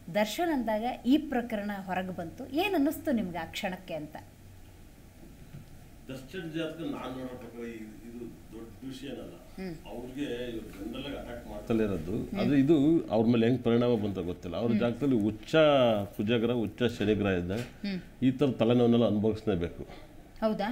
ದರ್ಶನ್ ಅಂದಾಗ ಈ ಪ್ರಕರಣ ಹೊರಗೆ ಬಂತು, ಏನು ಅನ್ನಿಸ್ತು ನಿಮ್ಗೆ ಆ ಕ್ಷಣಕ್ಕೆ ಅಂತ? ದರ್ಶನ್ ಜಾತಕ ನಾನು ನೋಡೋ ಪ್ರಕಾರ ಇದು ದೊಡ್ಡ ವಿಷಯ ಏನಲ್ಲ. ಅವ್ರಿಗೆ ಜನರಲ್ ಆಗಿ ಅಟ್ಯಾಕ್ ಮಾಡ್ತಲೇ ಇರೋದು ಅದು ಇದು ಅವ್ರ ಮೇಲೆ ಹೆಂಗ್ ಪರಿಣಾಮ ಬಂತ ಗೊತ್ತಿಲ್ಲ. ಅವ್ರ ಜಾಗದಲ್ಲಿ ಉಚ್ಚ ಕುಜಗ್ರಹ ಉಚ್ಚ ಶನಿಗ್ರಹ ಇದ್ದಾಗ ಈ ಥರ ತಲೆನೋವನ್ನೆಲ್ಲ ಅನುಭವಿಸಲೇಬೇಕು. ಹೌದಾ?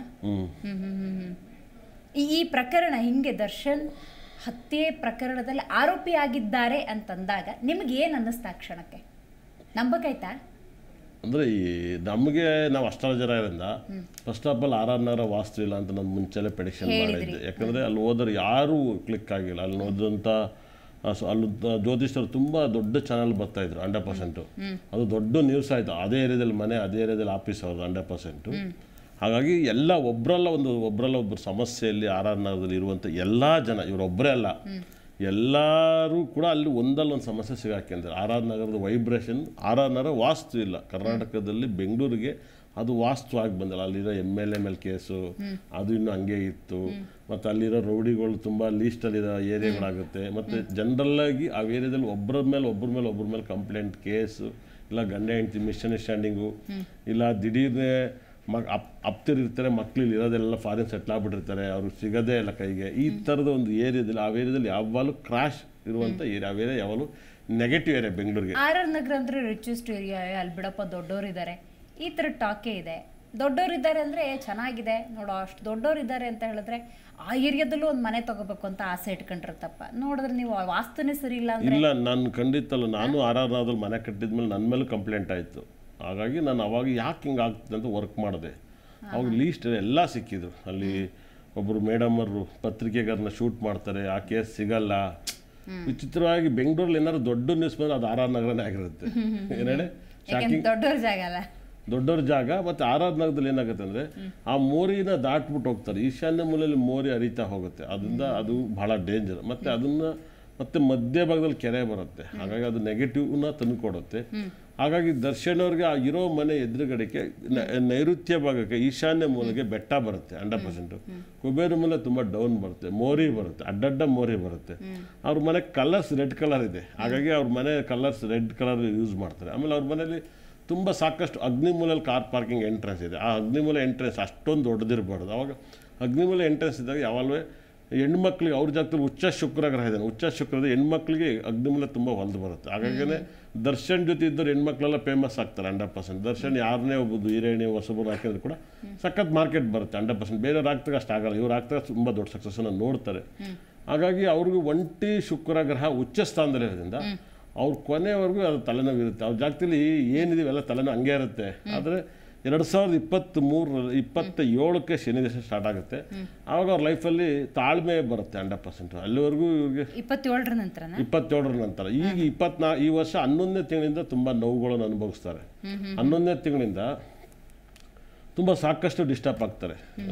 ಈ ಪ್ರಕರಣ ಹಿಂಗೆ ದರ್ಶನ್ ಹತ್ಯೆ ಪ್ರಕರಣದಲ್ಲಿ ಆರೋಪಿಯಾಗಿದ್ದಾರೆ ಅಂತಂದಾಗ ನಿಮ್ಗೆ ಏನು ಅನ್ನಿಸ್ತಾ ಕ್ಷಣಕ್ಕೆ? ನಂಬಕಾಯ್ತಾ? ಅಂದರೆ ನಮಗೆ ನಾವು ಅಷ್ಟಾರು ಇರೋದ್ರಿಂದ first of all R Nagar ವಾಸ್ತು ಇಲ್ಲ ಅಂತ ನಾನು ಮುಂಚೆಲೆ ಪ್ರೆಡಿಕ್ಷನ್ ಮಾಡಿದ್ದೆ. ಯಾಕಂದರೆ ಅಲ್ಲಿ ಹೋದ್ರೆ ಯಾರೂ ಕ್ಲಿಕ್ ಆಗಿಲ್ಲ. ಅಲ್ಲಿ ನೋಡಿದಂಥ ಅಲ್ಲಿ ಜ್ಯೋತಿಷ್ಯರು ತುಂಬ ದೊಡ್ಡ ಚಾನಲ್ ಬರ್ತಾಯಿದ್ರು 100%. ಅದು ದೊಡ್ಡ ನ್ಯೂಸ್ ಆಯಿತು. ಅದೇ ಏರಿಯಾದಲ್ಲಿ ಮನೆ, ಅದೇ ಏರಿಯಾದಲ್ಲಿ ಆಫೀಸ್ ಅವ್ರದ್ದು 100%. ಹಾಗಾಗಿ ಎಲ್ಲ ಒಬ್ಬರಲ್ಲ ಒಬ್ಬರು ಸಮಸ್ಯೆಯಲ್ಲಿ ಆರ್ ನಗರದಲ್ಲಿ ಇರುವಂಥ ಎಲ್ಲ ಜನ, ಇವರೊಬ್ಬರೇ ಅಲ್ಲ, ಎಲ್ಲರೂ ಕೂಡ ಅಲ್ಲಿ ಒಂದಲ್ಲ ಒಂದು ಸಮಸ್ಯೆ ಸಿಗಾಕ್ಯಂತಾರೆ. ಆರ್ ನಗರದ ವೈಬ್ರೇಷನ್, ಆರ್ ನಗರ ವಾಸ್ತು ಇಲ್ಲ. ಕರ್ನಾಟಕದಲ್ಲಿ ಬೆಂಗಳೂರಿಗೆ ಅದು ವಾಸ್ತು ಆಗಿ ಬಂದಿಲ್ಲ. ಅಲ್ಲಿರೋ MLA ಮೇಲೆ ಕೇಸು ಅದು ಇನ್ನೂ ಹಂಗೆ ಇತ್ತು. ಮತ್ತು ಅಲ್ಲಿರೋ ರೌಡಿಗಳು ತುಂಬ ಲೀಸ್ಟಲ್ಲಿರೋ ಏರಿಯಾಗಳಾಗುತ್ತೆ. ಮತ್ತು ಜನರಲ್ಲಾಗಿ ಆ ಏರಿಯಾದಲ್ಲಿ ಒಬ್ಬರ ಮೇಲೆ ಕಂಪ್ಲೇಂಟ್, ಕೇಸು, ಇಲ್ಲ ಗಂಡ ಹೆಂಡತಿ ಮಿಸ್ಅಂಡರ್ಸ್ಟ್ಯಾಂಡಿಂಗು, ಇಲ್ಲ ದಿಢೀರ್ನೇ ಅಪ್ತಿರಿರ್ತಾರೆ, ಮಕ್ಕಳು ಇರೋದೆಲ್ಲ ಫಾರಿನ್ ಸೆಟ್ಲ್ ಆಗ್ಬಿಟ್ಟಿರ್ತಾರೆ, ಅವ್ರಿಗೆ ಸಿಗೋದೇ ಇಲ್ಲ ಕೈಗೆ. ಈ ಥರದ ಒಂದು ಏರಿಯಾದಲ್ಲಿ ಆ ಏರಿಯಾದಲ್ಲಿ ಯಾವಾಗಲೂ ಕ್ರಾಶ್ ಇರುವಂಥ ಏರಿಯಾ, ಆ ಏರಿಯಾ ಯಾವಾಗಲೂ ನೆಗೆಟಿವ್ ಏರಿಯಾ ಬೆಂಗಳೂರಿಗೆ. ಆರ್ ನಗರ ಅಂದರೆ ರಿಚೆಸ್ಟ್ ಏರಿಯಾ, ಅಲ್ಲಿ ಬಿಡಪ್ಪ ದೊಡ್ಡವರಿದ್ದಾರೆ, ಈ ಥರ ಟಾಕೇ ಇದೆ. ದೊಡ್ಡವರಿದ್ದಾರೆ ಅಂದರೆ ಚೆನ್ನಾಗಿದೆ ನೋಡೋ, ಅಷ್ಟು ದೊಡ್ಡವರಿದ್ದಾರೆ ಅಂತ ಹೇಳಿದ್ರೆ ಆ ಏರಿಯಾದಲ್ಲೂ ಒಂದು ಮನೆ ತಗೋಬೇಕು ಅಂತ ಆಸೆ ಇಟ್ಕೊಂಡಿರ್ತಪ್ಪ. ನೋಡಿದ್ರೆ ನೀವು ವಾಸ್ತುನೇ ಸರಿ ಇಲ್ಲ ಅಂದ್ರೆ ಇಲ್ಲ. ನಾನು ಖಂಡಿತಲ್ಲ, ನಾನು ಆರ್ ನಗರದಲ್ಲಿ ಮನೆ ಕಟ್ಟಿದ್ಮೇಲೆ ನನ್ನ ಮೇಲೆ ಕಂಪ್ಲೇಂಟ್ ಆಯಿತು. ಹಾಗಾಗಿ ನಾನು ಅವಾಗ ಯಾಕೆ ಹಿಂಗೆ ಆಗ್ತದೆ ಅಂತ ವರ್ಕ್ ಮಾಡಿದೆ. ಅವಾಗ ಲೀಸ್ಟ್ ಎಲ್ಲ ಸಿಕ್ಕಿದ್ರು. ಅಲ್ಲಿ ಒಬ್ಬರು ಮೇಡಮರು ಪತ್ರಿಕೆಗಾರನ್ನ ಶೂಟ್ ಮಾಡ್ತಾರೆ, ಆ ಕೇಸ್ ಸಿಗಲ್ಲ. ವಿಚಿತ್ರವಾಗಿ ಬೆಂಗಳೂರಲ್ಲಿ ಏನಾದ್ರು ದೊಡ್ಡ ನ್ಯೂಸ್ ಬಂದರೆ ಅದು ಆರ್ ನಗರನೇ ಆಗಿರುತ್ತೆ. ಏನೇಳೆ ಶಾಕಿಂಗ್, ದೊಡ್ಡವ್ರ ಜಾಗ. ಮತ್ತು ಆರ್ ನಗರದಲ್ಲಿ ಏನಾಗುತ್ತೆ ಅಂದರೆ ಆ ಮೋರಿನ ದಾಟ್ಬಿಟ್ಟು ಹೋಗ್ತಾರೆ. ಈಶಾನ್ಯ ಮೂಲೆಯಲ್ಲಿ ಮೋರಿ ಹರಿತಾ ಹೋಗುತ್ತೆ. ಅದರಿಂದ ಅದು ಭಾಳ ಡೇಂಜರ್. ಮತ್ತು ಅದನ್ನು ಮತ್ತೆ ಮಧ್ಯಭಾಗದಲ್ಲಿ ಕೆರೆ ಬರುತ್ತೆ. ಹಾಗಾಗಿ ಅದು ನೆಗೆಟಿವ್ನ ತಂದುಕೊಡುತ್ತೆ. ಹಾಗಾಗಿ ದರ್ಶನ್ ಅವ್ರಿಗೆ ಆ ಇರೋ ಮನೆ ಎದುರುಗಡೆಗೆ ನೈಋತ್ಯ ಭಾಗಕ್ಕೆ ಈಶಾನ್ಯ ಮೂಲೆಗೆ ಬೆಟ್ಟ ಬರುತ್ತೆ 100%. ಕುಬೇರ ಮೂಲೆ ತುಂಬ ಡೌನ್ ಬರುತ್ತೆ, ಮೋರಿ ಬರುತ್ತೆ, ಅಡ್ಡಡ್ಡ ಮೋರಿ ಬರುತ್ತೆ. ಅವ್ರ ಮನೆ ಕಲರ್ಸ್ ರೆಡ್ ಕಲರ್ ಇದೆ. ಹಾಗಾಗಿ ಅವ್ರ ಮನೆ ಕಲರ್ಸ್ ರೆಡ್ ಕಲರ್ ಯೂಸ್ ಮಾಡ್ತಾರೆ. ಆಮೇಲೆ ಅವ್ರ ಮನೇಲಿ ತುಂಬ ಸಾಕಷ್ಟು ಅಗ್ನಿಮೂಲೆಯಲ್ಲಿ ಕಾರ್ ಪಾರ್ಕಿಂಗ್ ಎಂಟ್ರೆನ್ಸ್ ಇದೆ. ಆ ಅಗ್ನಿಮೂಲೆ ಎಂಟ್ರೆನ್ಸ್ ಅಷ್ಟೊಂದು ದೊಡ್ಡದಿರಬಾರ್ದು. ಅವಾಗ ಅಗ್ನಿಮೂಲೆ ಎಂಟ್ರೆನ್ಸ್ ಇದ್ದಾಗ ಯಾವಾಗಲೂ ಹೆಣ್ಮಕ್ಳಿಗೆ ಅವ್ರ ಜಾಗದಲ್ಲಿ ಉಚ್ಚ ಶುಕ್ರಗ್ರಹ ಇದೆ. ಉಚ್ಚ ಶುಕ್ರದ ಹೆಣ್ಮಕ್ಳಿಗೆ ಅಗ್ನಿಮೂಲೆ ತುಂಬ ಹೊಲ್ದು ಬರುತ್ತೆ. ಹಾಗಾಗಿನೇ ದರ್ಶನ್ ಜೊತೆ ಇದ್ದವ್ರು ಹೆಣ್ಮಕ್ಳೆಲ್ಲ ಫೇಮಸ್ ಆಗ್ತಾರೆ 100%. ದರ್ಶನ್ ಯಾರನ್ನೇ ಒಬ್ಬದು ಹಿರೇಣಿ ಹೊಸಬರು ಹಾಕಿದ್ರು ಕೂಡ ಸಖತ್ ಮಾರ್ಕೆಟ್ ಬರುತ್ತೆ 100%. ಬೇರೆಯವ್ರು ಆಗ್ತಾಗ ಅಷ್ಟು ಆಗಲ್ಲ, ಇವ್ರು ಆಗ್ತಾಗ ತುಂಬ ದೊಡ್ಡ ಸಕ್ಸಸ್ಸನ್ನು ನೋಡ್ತಾರೆ. ಹಾಗಾಗಿ ಅವ್ರಿಗೆ ಒಂಟಿ ಶುಕ್ರಗ್ರಹ ಉಚ್ಚ ಸ್ಥಾನದಲ್ಲಿರೋದ್ರಿಂದ ಅವ್ರ ಕೊನೆವರೆಗೂ ಅದು ತಲೆನೋವು ಇರುತ್ತೆ. ಅವ್ರ ಜಾಗದಲ್ಲಿ ಏನಿದೆಯೋ ಎಲ್ಲ ತಲೆನೋವು ಹಂಗೆ ಇರುತ್ತೆ. ಆದರೆ 2027ಕ್ಕೆ ಶನಿ ದಶೆ ಸ್ಟಾರ್ಟ್ ಆಗುತ್ತೆ. ಆವಾಗ ಅವ್ರ ಲೈಫಲ್ಲಿ ತಾಳ್ಮೆ ಬರುತ್ತೆ 100%. ಅಲ್ಲಿವರೆಗೂ ಇವ್ರಿಗೆ 27ರ ನಂತರ ಈಗ ಈ ವರ್ಷ 11ನೇ ತಿಂಗಳಿಂದ ತುಂಬ ನೋವುಗಳನ್ನು ಅನುಭವಿಸ್ತಾರೆ. 11ನೇ ತಿಂಗಳಿಂದ ತುಂಬ ಸಾಕಷ್ಟು ಡಿಸ್ಟರ್ಬ್ ಆಗ್ತಾರೆ.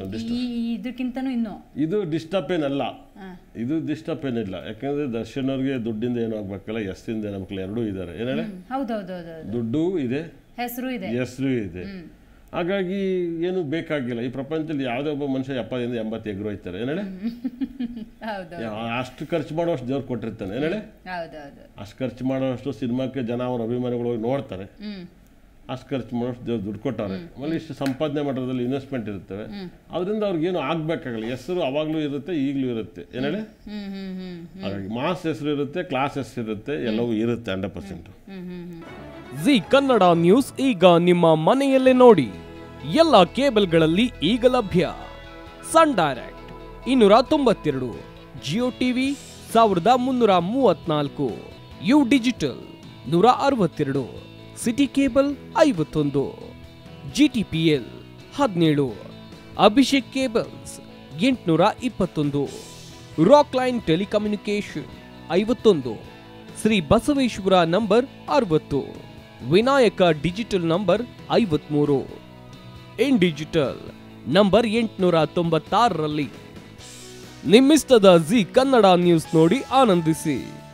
ಇದು ಡಿಸ್ಟರ್ಬ್ ಏನಲ್ಲ, ಯಾಕಂದ್ರೆ ದರ್ಶನ್ ಅವ್ರಿಗೆ ದುಡ್ಡಿಂದ ಏನೂ ಆಗ್ಬೇಕಲ್ಲ, ಹೆಸರಿಂದ ಏನಾಗಬೇಕಲ್ಲ, ಎರಡೂ ಇದ್ದಾರೆ. ಏನೇಳೆ ದುಡ್ಡು ಇದೆ, ಹೆಸರು ಇದೆ. ಹಾಗಾಗಿ ಏನು ಬೇಕಾಗಿಲ್ಲ. ಈ ಪ್ರಪಂಚದಲ್ಲಿ ಯಾವುದೇ ಒಬ್ಬ ಮನುಷ್ಯ 70-80 ಎಗ್ರು ಹೋಯ್ತಾರೆ. ಏನೇಳೆ ಅಷ್ಟು ಖರ್ಚು ಮಾಡೋಷ್ಟು ದೇವ್ರು ಕೊಟ್ಟಿರ್ತಾನೆ. ಏನೇಳೆ ಅಷ್ಟು ಖರ್ಚು ಮಾಡೋಷ್ಟು ಸಿನಿಮಾಕ್ಕೆ ಜನ ಅವ್ರ ಅಭಿಮಾನಿಗಳು ಹೋಗಿ ನೋಡ್ತಾರೆ. ಅಷ್ಟು ಖರ್ಚು ಮಾಡೋಷ್ಟು ದೇವ್ರು ದುಡ್ಡು ಕೊಟ್ಟವ್ರೆ. ಆಮೇಲೆ ಇಷ್ಟು ಸಂಪಾದನೆ ಮಾಡೋದ್ರಲ್ಲಿ ಇನ್ವೆಸ್ಟ್ಮೆಂಟ್ ಇರುತ್ತವೆ. ಅದರಿಂದ ಅವ್ರಿಗೇನು ಆಗಬೇಕಾಗಲ್ಲ. ಹೆಸರು ಅವಾಗಲೂ ಇರುತ್ತೆ, ಈಗಲೂ ಇರುತ್ತೆ. ಏನೇಳೆ ಹಾಗಾಗಿ ಮಾಸ್ ಹೆಸರು ಇರುತ್ತೆ, ಕ್ಲಾಸ್ ಹೆಸರು ಇರುತ್ತೆ, ಎಲ್ಲವೂ ಇರುತ್ತೆ 100%. ಜಿ ಕನ್ನಡ ನ್ಯೂಸ್ ಈಗ ನಿಮ್ಮ ಮನೆಯಲ್ಲೇ ನೋಡಿ. ಎಲ್ಲ ಕೇಬಲ್ಗಳಲ್ಲಿ ಈಗ ಲಭ್ಯ. Sun Direct 292, Jio TV 1334, U Digital 162, City Cable 51, GTPL 17, Abhishek cables 821, Rockline telecommunication 51, Shri Basaveshwara number 60, Vinayaka digital number 53, in digital number 896ರಲ್ಲಿ. ನಿಮ್ಮಿಸ್ತದ ಜಿ ಕನ್ನಡ ನ್ಯೂಸ್ ನೋಡಿ ಆನಂದಿಸಿ.